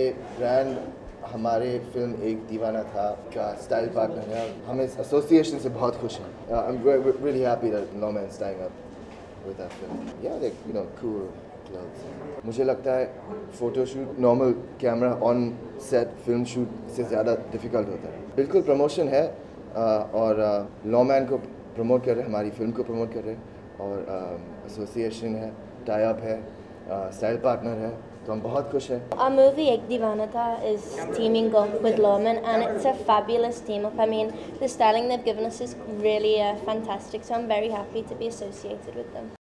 Brand हमारे film एक दीवाना था का स्टाइल पार्टनर है। हम इस एसोसिएशन से बहुत खुश हैं। I'm really happy that Norman's tying up with that film. Yeah, like, you know, cool clothes. मुझे लगता है photoshoot normal camera on set film shoot से ज़्यादा डिफ़िकल्ट होता है। बिल्कुल प्रमोशन है और लॉमैन को प्रमोट कर रहे हैं, हमारी फिल्म को प्रमोट कर रहे हैं और एसोसिएशन है, टाई अप है, स्टाइल पार्टनर है, तो हम बहुत खुश हैं। Our movie Ekk Deewana Tha is teaming up with Lawman, and it's a fabulous team up. I mean, the styling they've given us is really fantastic, so I'm very happy to be associated with them.